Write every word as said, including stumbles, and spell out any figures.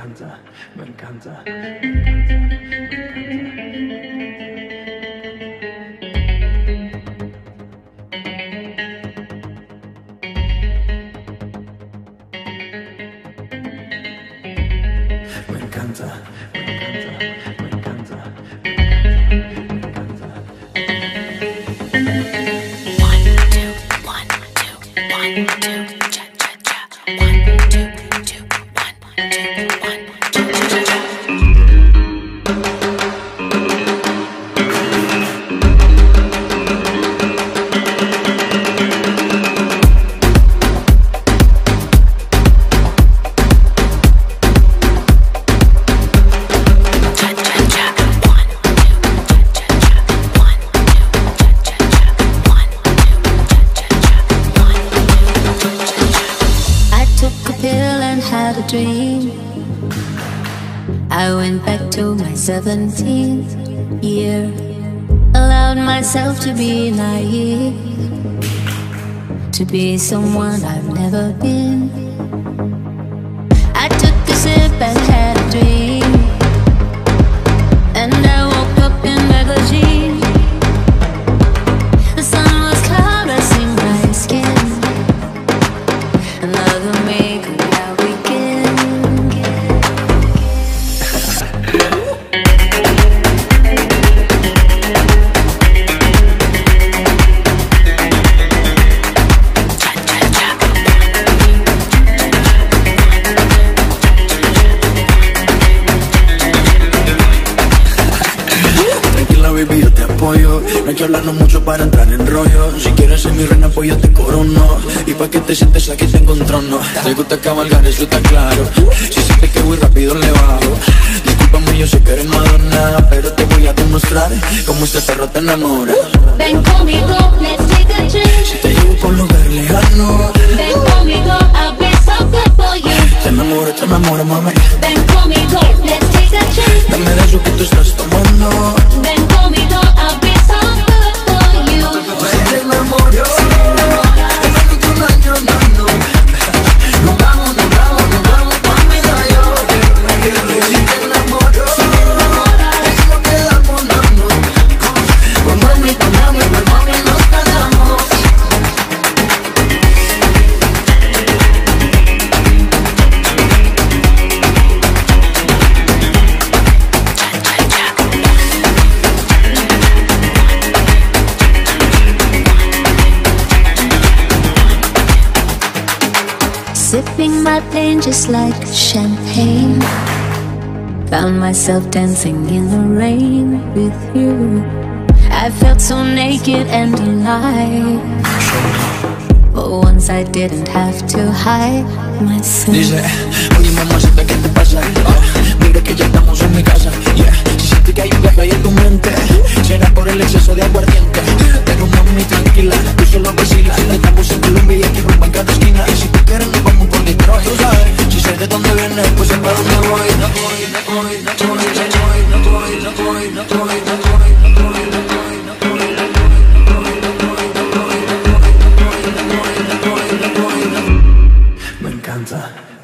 encanta, me encanta, me encanta, me encanta. Me encanta, me encanta, me encanta, me encanta. One, two, one, two, one, two, cha cha cha. One, two, two, one, two, one, two, cha cha cha. Had a dream. I went back to my seventeenth year. Allowed myself to be naive, to be someone I've never been. I took a sip and had a dream, and I woke up in magazine. The sun was caressing my skin. Another me could now begin. Tranquila baby, yo te apoyo. No hay que hablarnos mucho para entrar en rollo. Si quieres ser mi reina, pues yo te corono. Y pa' que te sientes aquí tengo un trono. Te gusta cabalgar, eso está claro. Si sientes que voy rápido le bajo. Discúlpame, yo sé que eres Madonna, pero te voy a demostrar cómo este perro te enamora. Ven conmigo, let's take a trip. Si te llevo por lugar lejano, Ven conmigo, I'll be so good for you. te enamoro, te enamoro, mami. Ven conmigo, let's take a trip. Dame de eso que tú estás tomando. Ven conmigo, I'll be so good for you. Te enamoro. Nos vamos, nos vamos, nos vamos pa' Nueva York. Si te enamoro, es lo que damos, no, no. Con mami, con mami, con mami nos casamos. Sipping my pain just like champagne. Found myself dancing in the rain with you. I felt so naked and alive. But once I didn't have to hide myself. Dice, oye mamacita, ¿qué te pasa? Oh, mira que ya estamos en mi casa, yeah. Si sientes que hay un viaje ahí en tu mente, será por el exceso de aguardiente. Pero mami, tranquila, tú solo vacila. Estamos en Colombia y aquí rumba en cada esquina. Y si tú quieres nos vamos por Detroit, tú sabes. Si sé de dónde vienes, pues sé para dónde voy. No voy, no voy, no voy, no voy, no voy, no voy, no voy, no voy, no voy, no voy, no voy, no voy, no voy, no voy, no voy, no voy, no voy, no voy. Me encanta.